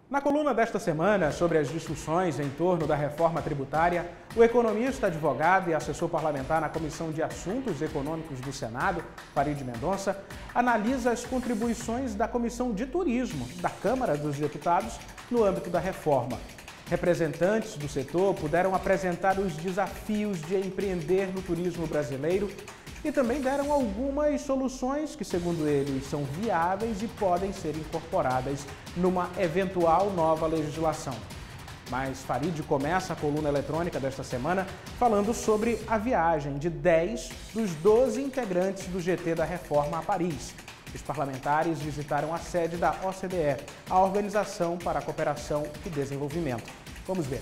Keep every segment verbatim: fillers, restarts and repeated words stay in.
Na coluna desta semana, sobre as discussões em torno da reforma tributária, o economista, advogado e assessor parlamentar na Comissão de Assuntos Econômicos do Senado, Farid Mendonça, analisa as contribuições da Comissão de Turismo da Câmara dos Deputados no âmbito da reforma. Representantes do setor puderam apresentar os desafios de empreender no turismo brasileiro e também deram algumas soluções que, segundo eles, são viáveis e podem ser incorporadas numa eventual nova legislação. Mas Farid começa a coluna eletrônica desta semana falando sobre a viagem de dez dos doze integrantes do G T da Reforma a Paris. Os parlamentares visitaram a sede da O C D E, a Organização para a Cooperação e Desenvolvimento. Vamos ver.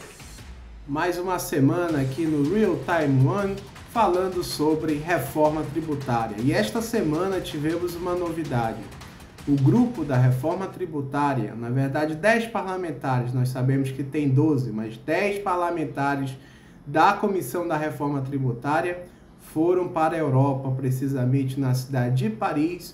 Mais uma semana aqui no Real Time One, falando sobre reforma tributária. E esta semana tivemos uma novidade. O grupo da reforma tributária, na verdade dez parlamentares, nós sabemos que tem doze, mas dez parlamentares da Comissão da Reforma Tributária foram para a Europa, precisamente na cidade de Paris,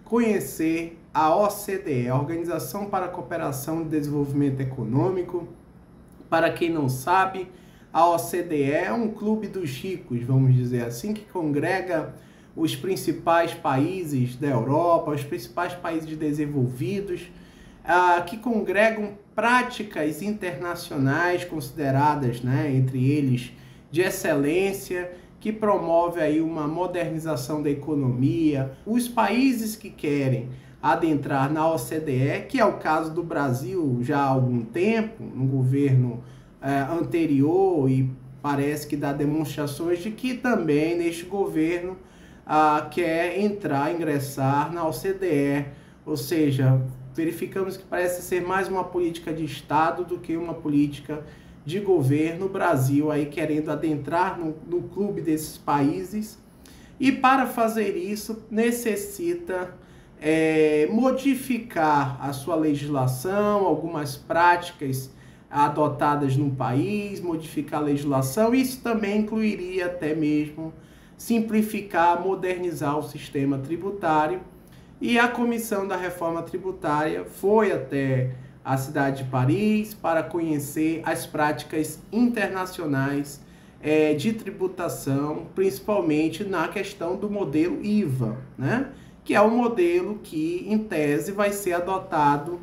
conhecer a O C D E, a Organização para a Cooperação e Desenvolvimento Econômico. Para quem não sabe, a O C D E é um clube dos ricos, vamos dizer assim, que congrega os principais países da Europa, os principais países desenvolvidos, uh, que congregam práticas internacionais consideradas, né, entre eles, de excelência, que promove aí uma modernização da economia. Os países que querem adentrar na O C D E, que é o caso do Brasil já há algum tempo, no governo É, anterior, e parece que dá demonstrações de que também neste governo ah, quer entrar, ingressar na O C D E, ou seja, verificamos que parece ser mais uma política de Estado do que uma política de governo. O Brasil aí querendo adentrar no, no clube desses países, e para fazer isso necessita é, modificar a sua legislação, algumas práticas adotadas no país, modificar a legislação. Isso também incluiria até mesmo simplificar, modernizar o sistema tributário. E a Comissão da Reforma Tributária foi até a cidade de Paris para conhecer as práticas internacionais é, de tributação, principalmente na questão do modelo I V A, né? Que é um modelo que, em tese, vai ser adotado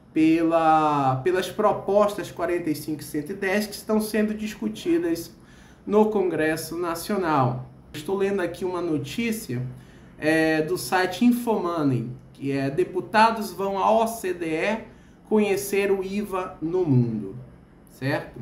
Pela, pelas propostas quarenta e cinco e cento e dez que estão sendo discutidas no Congresso Nacional. Estou lendo aqui uma notícia é, do site Infomoney, que é: deputados vão à O C D E conhecer o I V A no mundo, certo?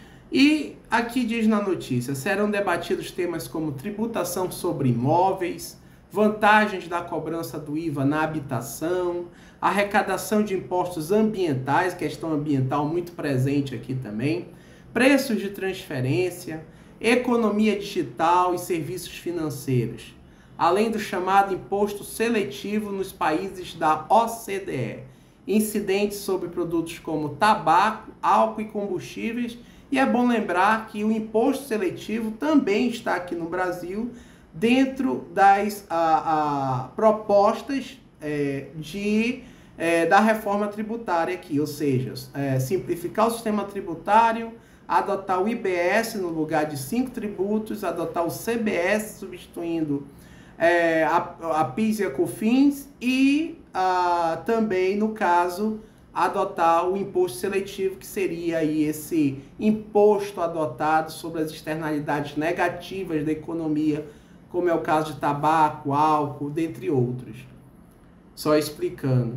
E aqui diz na notícia: serão debatidos temas como tributação sobre imóveis, vantagens da cobrança do I V A na habitação, arrecadação de impostos ambientais, questão ambiental muito presente aqui também, preços de transferência, economia digital e serviços financeiros, além do chamado imposto seletivo nos países da O C D E, incidentes sobre produtos como tabaco, álcool e combustíveis. E é bom lembrar que o imposto seletivo também está aqui no Brasil, dentro das a, a, propostas é, de, é, da reforma tributária aqui, ou seja, é, simplificar o sistema tributário, adotar o I B S no lugar de cinco tributos, adotar o C B S substituindo é, a, a PIS e a COFINS, e a, também, no caso, adotar o imposto seletivo, que seria aí esse imposto adotado sobre as externalidades negativas da economia, como é o caso de tabaco, álcool, dentre outros. Só explicando.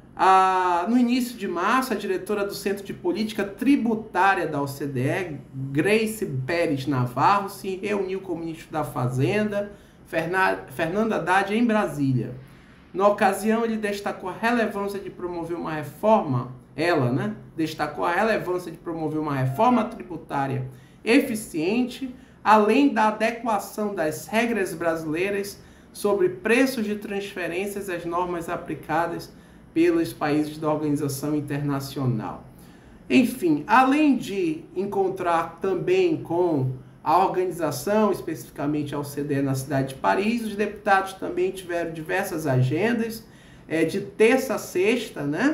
Ah, no início de março, a diretora do Centro de Política Tributária da O C D E, Grace Pérez Navarro, se reuniu com o ministro da Fazenda, Fernando Haddad, em Brasília. Na ocasião, ele destacou a relevância de promover uma reforma, ela, né, destacou a relevância de promover uma reforma tributária eficiente, além da adequação das regras brasileiras sobre preços de transferências às normas aplicadas pelos países da organização internacional. Enfim, além de encontrar também com a organização, especificamente a O C D E na cidade de Paris, os deputados também tiveram diversas agendas, é, de terça a sexta, né?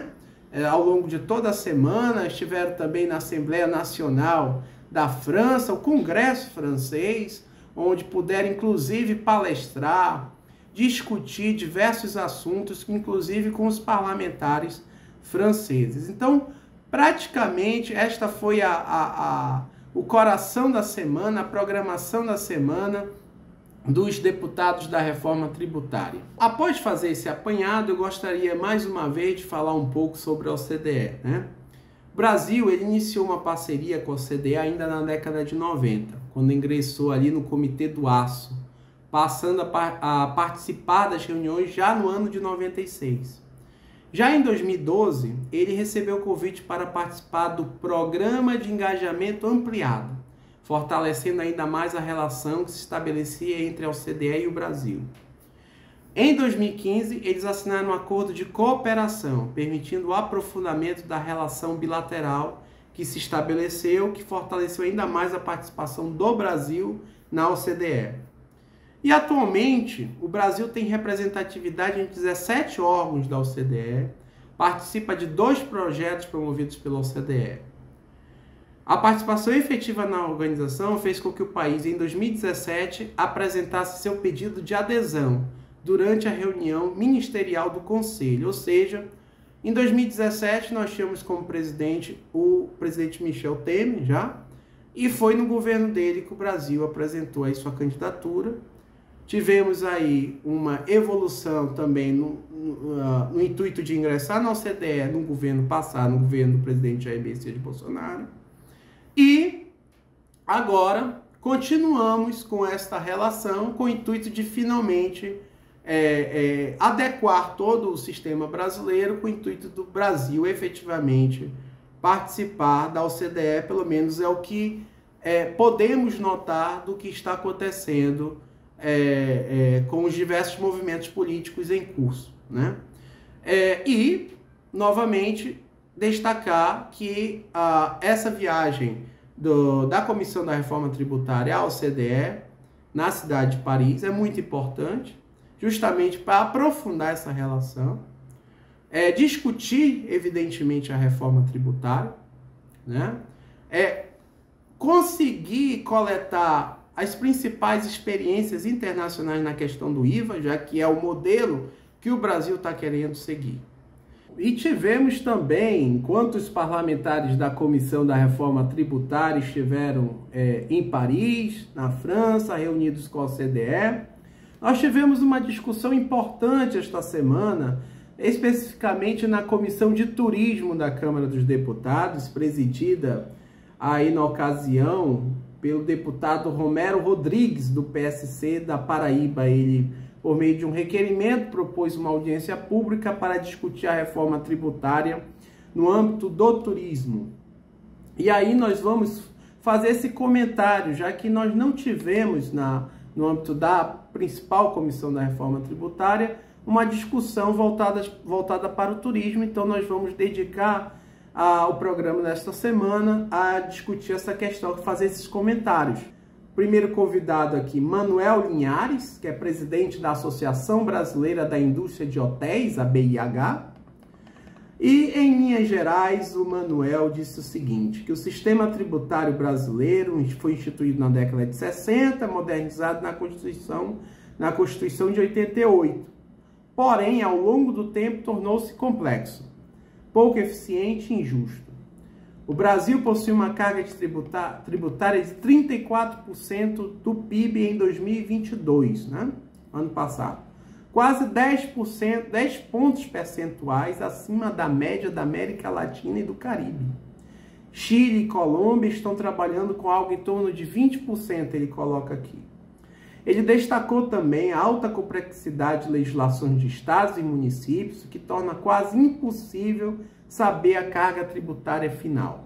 é, ao longo de toda a semana, estiveram também na Assembleia Nacional da França, o Congresso francês, onde puderam inclusive palestrar, discutir diversos assuntos, inclusive com os parlamentares franceses. Então, praticamente, esta foi a, a, a, o coração da semana, a programação da semana dos deputados da reforma tributária. Após fazer esse apanhado, eu gostaria mais uma vez de falar um pouco sobre a O C D E, né? O Brasil, ele iniciou uma parceria com a O C D E ainda na década de noventa, quando ingressou ali no Comitê do Aço, passando a, par a participar das reuniões já no ano de noventa e seis. Já em dois mil e doze, ele recebeu o convite para participar do Programa de Engajamento Ampliado, fortalecendo ainda mais a relação que se estabelecia entre a O C D E e o Brasil. Em dois mil e quinze, eles assinaram um acordo de cooperação, permitindo o aprofundamento da relação bilateral que se estabeleceu, que fortaleceu ainda mais a participação do Brasil na O C D E. E atualmente, o Brasil tem representatividade em dezessete órgãos da O C D E, participa de dois projetos promovidos pela O C D E. A participação efetiva na organização fez com que o país, em dois mil e dezessete, apresentasse seu pedido de adesão durante a reunião ministerial do Conselho. Ou seja, em dois mil e dezessete, nós tínhamos como presidente o presidente Michel Temer, já, e foi no governo dele que o Brasil apresentou aí sua candidatura. Tivemos aí uma evolução também no, no, uh, no intuito de ingressar na O C D E no governo passado, no governo do presidente Jair Messias Bolsonaro. E agora continuamos com esta relação com o intuito de finalmente é, é, adequar todo o sistema brasileiro com o intuito do Brasil efetivamente participar da O C D E, pelo menos é o que é, podemos notar do que está acontecendo é, é, com os diversos movimentos políticos em curso, né? É, e, novamente, destacar que ah, essa viagem do, da Comissão da Reforma Tributária à O C D E, na cidade de Paris, é muito importante, justamente para aprofundar essa relação, é, discutir, evidentemente, a reforma tributária, né? É, conseguir coletar as principais experiências internacionais na questão do I V A, já que é o modelo que o Brasil está querendo seguir. E tivemos também, enquanto os parlamentares da Comissão da Reforma Tributária estiveram é, em Paris, na França, reunidos com a O C D E, nós tivemos uma discussão importante esta semana, especificamente na Comissão de Turismo da Câmara dos Deputados, presidida aí na ocasião pelo deputado Romero Rodrigues, do P S C da Paraíba. Ele, por meio de um requerimento, propôs uma audiência pública para discutir a reforma tributária no âmbito do turismo. E aí nós vamos fazer esse comentário, já que nós não tivemos na, no âmbito da principal comissão da reforma tributária uma discussão voltada, voltada para o turismo, então nós vamos dedicar a, o programa desta semana a discutir essa questão, fazer esses comentários. Primeiro convidado aqui, Manuel Linhares, que é presidente da Associação Brasileira da Indústria de Hotéis, a B I H. E, em linhas gerais, o Manuel disse o seguinte, que o sistema tributário brasileiro foi instituído na década de sessenta, modernizado na Constituição, na Constituição de oitenta e oito. Porém, ao longo do tempo, tornou-se complexo, pouco eficiente e injusto. O Brasil possui uma carga de tributária de trinta e quatro por cento do P I B em dois mil e vinte e dois, né? Ano passado. Quase dez por cento, dez pontos percentuais acima da média da América Latina e do Caribe. Chile e Colômbia estão trabalhando com algo em torno de vinte por cento, ele coloca aqui. Ele destacou também a alta complexidade de legislações de estados e municípios, que torna quase impossível saber a carga tributária final.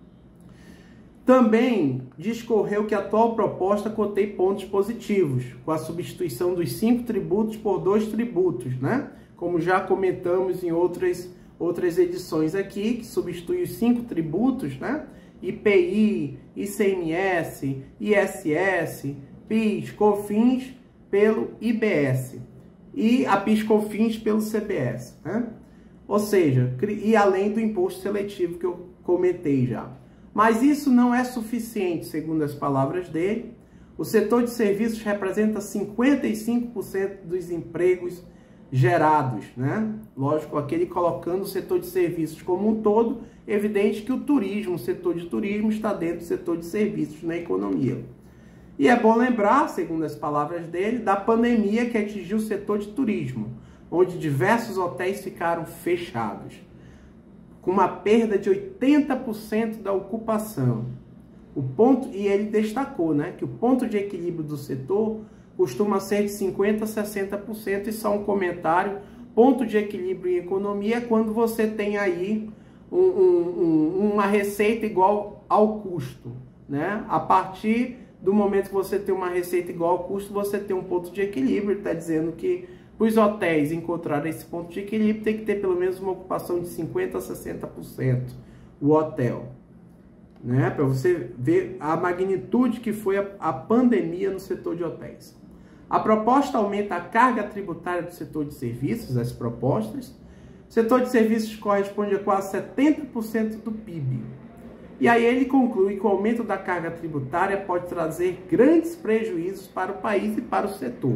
Também discorreu que a atual proposta contém pontos positivos, com a substituição dos cinco tributos por dois tributos, né? Como já comentamos em outras, outras edições aqui, que substitui os cinco tributos, né? I P I, I C M S, I S S, PIS, COFINS pelo I B S e a PIS-COFINS pelo C B S, né? Ou seja, e além do imposto seletivo que eu comentei já. Mas isso não é suficiente, segundo as palavras dele. O setor de serviços representa cinquenta e cinco por cento dos empregos gerados, né? Lógico, aquele colocando o setor de serviços como um todo, evidente que o turismo, o setor de turismo está dentro do setor de serviços na economia. E é bom lembrar, segundo as palavras dele, da pandemia que atingiu o setor de turismo, onde diversos hotéis ficaram fechados, com uma perda de oitenta por cento da ocupação. O ponto, e ele destacou, né, que o ponto de equilíbrio do setor costuma ser de cinquenta por cento a sessenta por cento, e só um comentário, ponto de equilíbrio em economia é quando você tem aí um, um, um, uma receita igual ao custo, né? A partir do momento que você tem uma receita igual ao custo, você tem um ponto de equilíbrio. Ele está dizendo que para os hotéis encontrarem esse ponto de equilíbrio, tem que ter pelo menos uma ocupação de cinquenta por cento a sessenta por cento o hotel, né? Para você ver a magnitude que foi a, a pandemia no setor de hotéis. A proposta aumenta a carga tributária do setor de serviços, as propostas. O setor de serviços corresponde a quase setenta por cento do P I B. E aí ele conclui que o aumento da carga tributária pode trazer grandes prejuízos para o país e para o setor.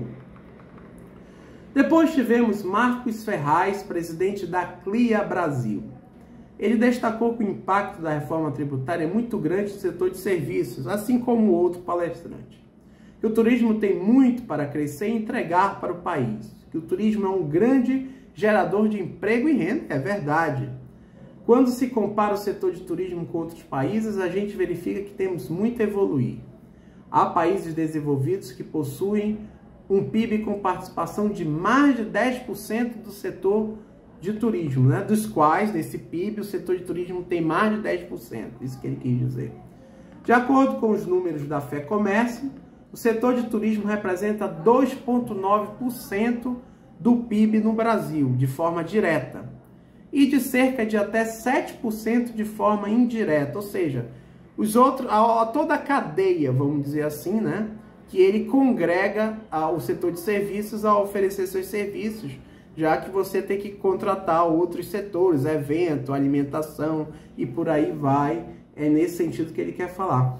Depois tivemos Marcos Ferraz, presidente da CLIA Brasil. Ele destacou que o impacto da reforma tributária é muito grande no setor de serviços, assim como o outro palestrante. Que o turismo tem muito para crescer e entregar para o país. Que o turismo é um grande gerador de emprego e renda, é verdade. Quando se compara o setor de turismo com outros países, a gente verifica que temos muito a evoluir. Há países desenvolvidos que possuem um P I B com participação de mais de dez por cento do setor de turismo, né? Dos quais, nesse P I B, o setor de turismo tem mais de dez por cento, isso que ele quis dizer. De acordo com os números da FEComércio, o setor de turismo representa dois vírgula nove por cento do P I B no Brasil, de forma direta, e de cerca de até sete por cento de forma indireta, ou seja, os outros, a, a toda a cadeia, vamos dizer assim, né, que ele congrega a, o setor de serviços a oferecer seus serviços, já que você tem que contratar outros setores, evento, alimentação e por aí vai, é nesse sentido que ele quer falar.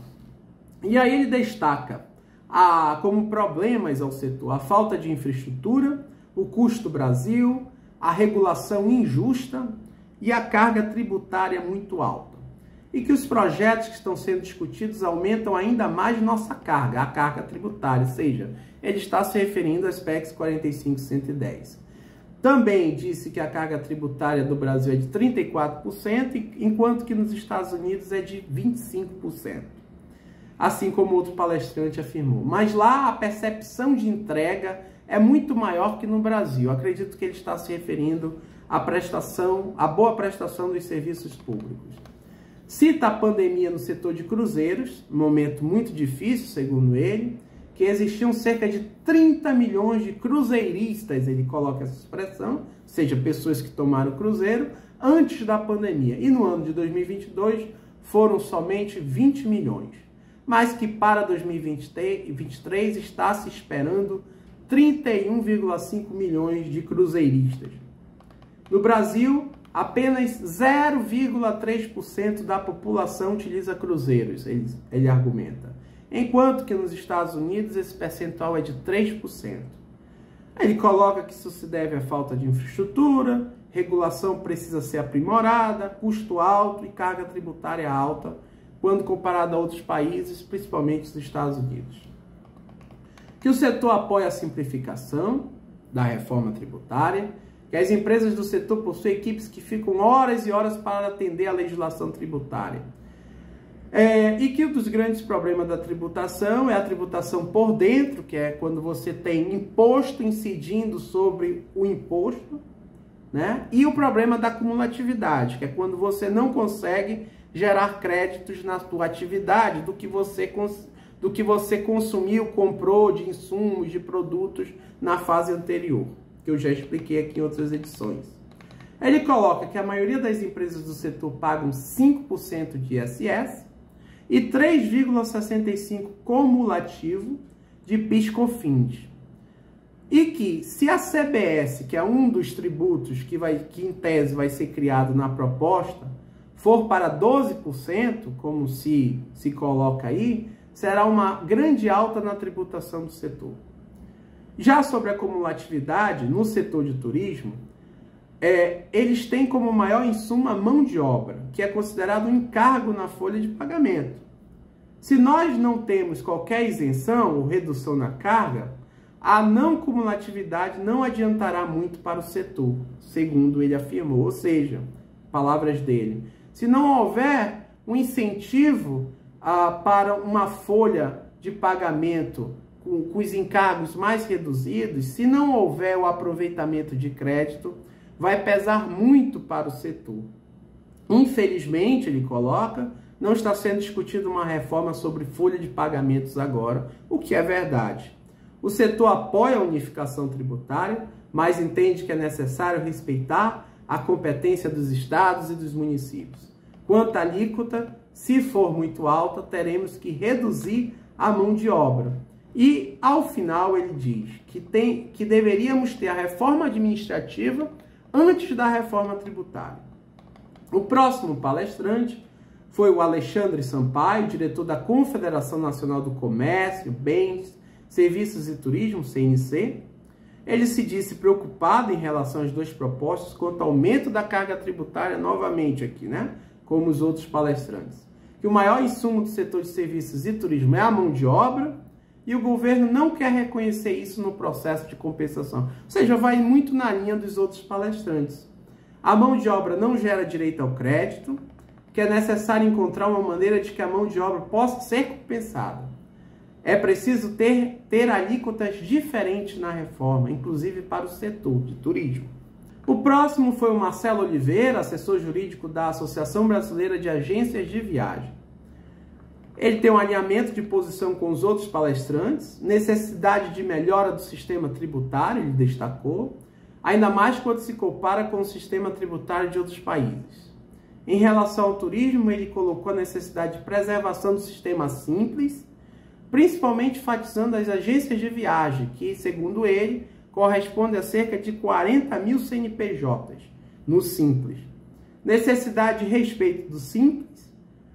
E aí ele destaca a, como problemas ao setor a falta de infraestrutura, o custo Brasil, a regulação injusta e a carga tributária muito alta. E que os projetos que estão sendo discutidos aumentam ainda mais nossa carga, a carga tributária, ou seja, ele está se referindo às P E Cs quarenta e cinco e cento e dez. Também disse que a carga tributária do Brasil é de trinta e quatro por cento, enquanto que nos Estados Unidos é de vinte e cinco por cento. Assim como outro palestrante afirmou. Mas lá a percepção de entrega é muito maior que no Brasil. Acredito que ele está se referindo à prestação, à boa prestação dos serviços públicos. Cita a pandemia no setor de cruzeiros, um momento muito difícil, segundo ele, que existiam cerca de trinta milhões de cruzeiristas, ele coloca essa expressão, ou seja, pessoas que tomaram cruzeiro, antes da pandemia. E no ano de dois mil e vinte e dois foram somente vinte milhões. Mas que para dois mil e vinte e três está se esperando trinta e um vírgula cinco milhões de cruzeiristas. No Brasil, apenas zero vírgula três por cento da população utiliza cruzeiros, ele, ele argumenta. Enquanto que nos Estados Unidos esse percentual é de três por cento. Ele coloca que isso se deve à falta de infraestrutura, regulação precisa ser aprimorada, custo alto e carga tributária alta, quando comparado a outros países, principalmente os Estados Unidos. Que o setor apoia a simplificação da reforma tributária, que as empresas do setor possuem equipes que ficam horas e horas para atender a legislação tributária. É, e que um dos grandes problemas da tributação é a tributação por dentro, que é quando você tem imposto incidindo sobre o imposto, né? E o problema da cumulatividade, que é quando você não consegue gerar créditos na sua atividade do que você, do que você consumiu, comprou de insumos, de produtos na fase anterior, que eu já expliquei aqui em outras edições. Ele coloca que a maioria das empresas do setor pagam cinco por cento de I S S e três vírgula sessenta e cinco por cento cumulativo de PIS/COFINS. E que, se a C B S, que é um dos tributos que, vai, que em tese vai ser criado na proposta, for para doze por cento, como se, se coloca aí, será uma grande alta na tributação do setor. Já sobre a cumulatividade, no setor de turismo, é, eles têm como maior insumo a mão de obra, que é considerado um encargo na folha de pagamento. Se nós não temos qualquer isenção ou redução na carga, a não cumulatividade não adiantará muito para o setor, segundo ele afirmou. Ou seja, palavras dele, se não houver um incentivo ah, para uma folha de pagamento com, com os encargos mais reduzidos, se não houver o aproveitamento de crédito, vai pesar muito para o setor. Infelizmente, ele coloca, não está sendo discutida uma reforma sobre folha de pagamentos agora, o que é verdade. O setor apoia a unificação tributária, mas entende que é necessário respeitar a competência dos estados e dos municípios. Quanto à alíquota, se for muito alta, teremos que reduzir a mão de obra. E, ao final, ele diz que, tem, que deveríamos ter a reforma administrativa antes da reforma tributária. O próximo palestrante foi o Alexandre Sampaio, diretor da Confederação Nacional do Comércio, Bens, Serviços e Turismo, C N C. Ele se disse preocupado em relação às duas propostas quanto ao aumento da carga tributária, novamente aqui, né? Como os outros palestrantes. Que o maior insumo do setor de serviços e turismo é a mão de obra e o governo não quer reconhecer isso no processo de compensação. Ou seja, vai muito na linha dos outros palestrantes. A mão de obra não gera direito ao crédito, que é necessário encontrar uma maneira de que a mão de obra possa ser compensada. É preciso ter, ter alíquotas diferentes na reforma, inclusive para o setor de turismo. O próximo foi o Marcelo Oliveira, assessor jurídico da Associação Brasileira de Agências de Viagem. Ele tem um alinhamento de posição com os outros palestrantes, necessidade de melhora do sistema tributário, ele destacou, ainda mais quando se compara com o sistema tributário de outros países. Em relação ao turismo, ele colocou a necessidade de preservação do sistema simples, principalmente enfatizando as agências de viagem, que, segundo ele, corresponde a cerca de quarenta mil C N P Js no Simples. Necessidade de respeito do Simples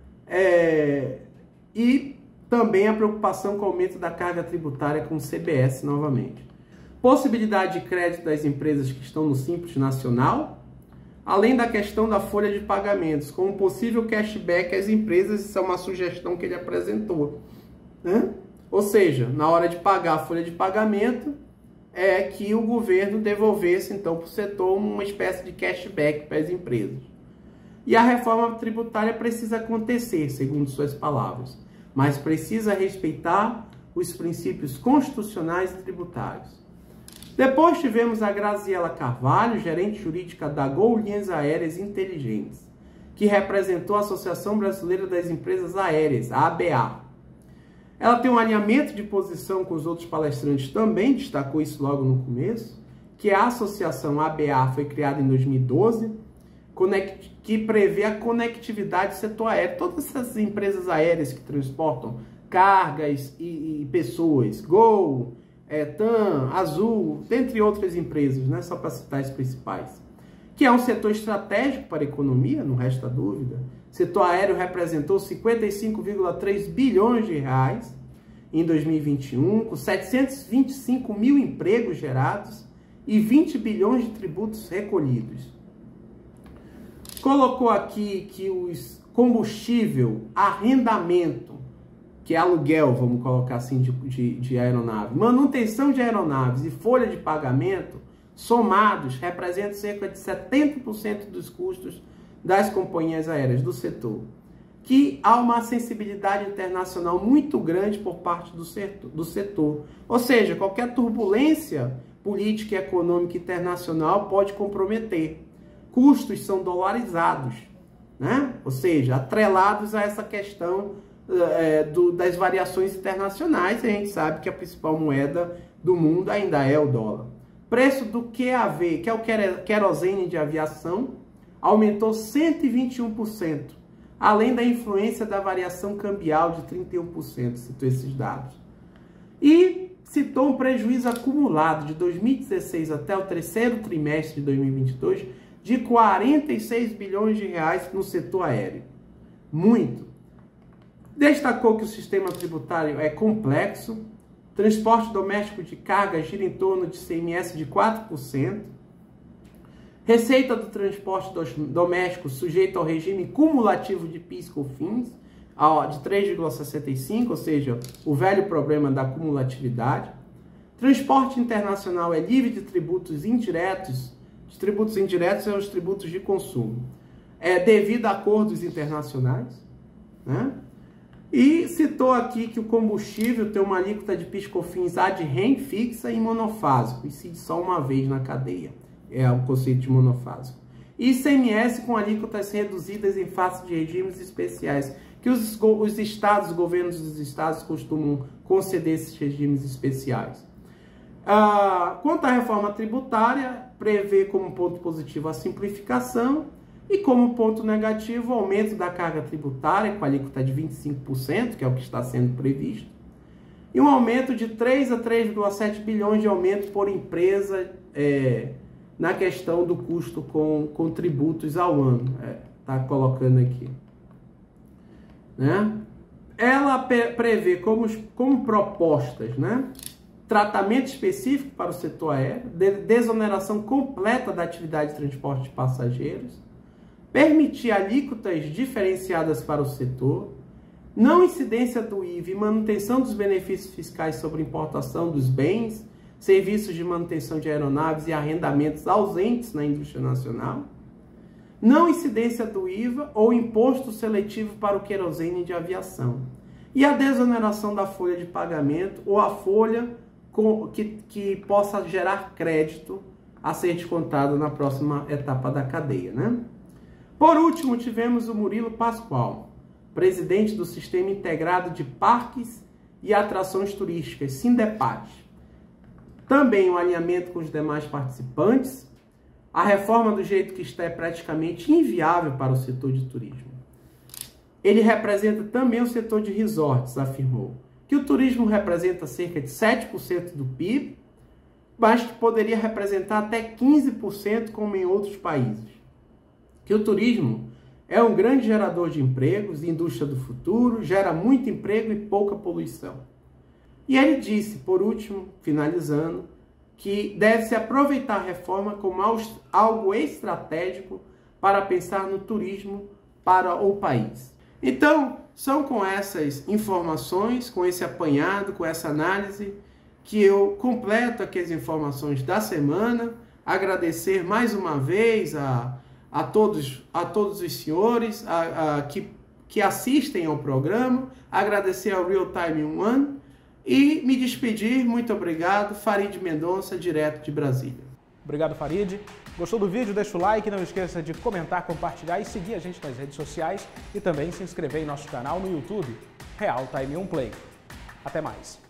é, e também a preocupação com o aumento da carga tributária com o C B S novamente. Possibilidade de crédito das empresas que estão no Simples Nacional, além da questão da folha de pagamentos, com um possível cashback às empresas, isso é uma sugestão que ele apresentou. Né? Ou seja, na hora de pagar a folha de pagamento, é que o governo devolvesse, então, para o setor uma espécie de cashback para as empresas. E a reforma tributária precisa acontecer, segundo suas palavras, mas precisa respeitar os princípios constitucionais e tributários. Depois tivemos a Graziela Carvalho, gerente jurídica da Gol Linhas Aéreas Inteligentes, que representou a Associação Brasileira das Empresas Aéreas, a A B A. Ela tem um alinhamento de posição com os outros palestrantes também, destacou isso logo no começo, que a associação A B A foi criada em dois mil e doze, que prevê a conectividade do setor aéreo. Todas essas empresas aéreas que transportam cargas e, e pessoas, Gol, é, TAM, Azul, dentre outras empresas, né, só para citar as principais, que é um setor estratégico para a economia, não resta dúvida. O setor aéreo representou cinquenta e cinco vírgula três bilhões de reais em dois mil e vinte e um, com setecentos e vinte e cinco mil empregos gerados e vinte bilhões de tributos recolhidos. Colocou aqui que os combustível, arrendamento, que é aluguel, vamos colocar assim, de, de, de aeronave, manutenção de aeronaves e folha de pagamento, somados, representam cerca de setenta por cento dos custos das companhias aéreas do setor, que há uma sensibilidade internacional muito grande por parte do setor, do setor. Ou seja, qualquer turbulência política e econômica internacional pode comprometer. Custos são dolarizados, né? Ou seja, atrelados a essa questão é, do, das variações internacionais, e a gente sabe que a principal moeda do mundo ainda é o dólar. Preço do Q A V, que é o querosene de aviação, aumentou cento e vinte e um por cento, além da influência da variação cambial de trinta e um por cento, citou esses dados. E citou um prejuízo acumulado de dois mil e dezesseis até o terceiro trimestre de dois mil e vinte e dois de quarenta e seis bilhões de reais no setor aéreo. Muito. Destacou que o sistema tributário é complexo, transporte doméstico de carga gira em torno de C M S de quatro por cento, receita do transporte doméstico sujeita ao regime cumulativo de P I S e COFINS, de três vírgula sessenta e cinco, ou seja, o velho problema da cumulatividade. Transporte internacional é livre de tributos indiretos, os tributos indiretos são os tributos de consumo, é devido a acordos internacionais, né? E citou aqui que o combustível tem uma alíquota de P I S e COFINS ad rem fixa e monofásico, incide só uma vez na cadeia, é o conceito de monofásico. E I C M S com alíquotas reduzidas em face de regimes especiais, que os, os estados, os governos dos estados costumam conceder esses regimes especiais. Ah, quanto à reforma tributária, prevê como ponto positivo a simplificação e como ponto negativo o aumento da carga tributária, com a alíquota de vinte e cinco por cento, que é o que está sendo previsto, e um aumento de três a três vírgula sete bilhões de aumento por empresa é, na questão do custo com, com tributos ao ano. Está é, colocando aqui. Né? Ela prevê como, como propostas, né? Tratamento específico para o setor aéreo, desoneração completa da atividade de transporte de passageiros, permitir alíquotas diferenciadas para o setor, não incidência do I V A e manutenção dos benefícios fiscais sobre importação dos bens, serviços de manutenção de aeronaves e arrendamentos ausentes na indústria nacional, não incidência do I V A ou imposto seletivo para o querosene de aviação, e a desoneração da folha de pagamento ou a folha com, que, que possa gerar crédito a ser descontado na próxima etapa da cadeia, né? Por último, tivemos o Murilo Pascoal, presidente do Sistema Integrado de Parques e Atrações Turísticas, SINDEPAT. Também um alinhamento com os demais participantes. A reforma do jeito que está é praticamente inviável para o setor de turismo. Ele representa também o setor de resorts, afirmou, que o turismo representa cerca de sete por cento do P I B, mas que poderia representar até quinze por cento como em outros países. Que o turismo é um grande gerador de empregos, indústria do futuro, gera muito emprego e pouca poluição. E ele disse, por último, finalizando, que deve-se aproveitar a reforma como algo estratégico para pensar no turismo para o país. Então, são com essas informações, com esse apanhado, com essa análise, que eu completo aqui as informações da semana. Agradecer mais uma vez a, a, todos, a todos os senhores a, a, que, que assistem ao programa, agradecer ao Real Time One, e me despedir, muito obrigado, Farid Mendonça, direto de Brasília. Obrigado, Farid. Gostou do vídeo? Deixa o like, não esqueça de comentar, compartilhar e seguir a gente nas redes sociais e também se inscrever em nosso canal no YouTube, Real Time On Play. Até mais!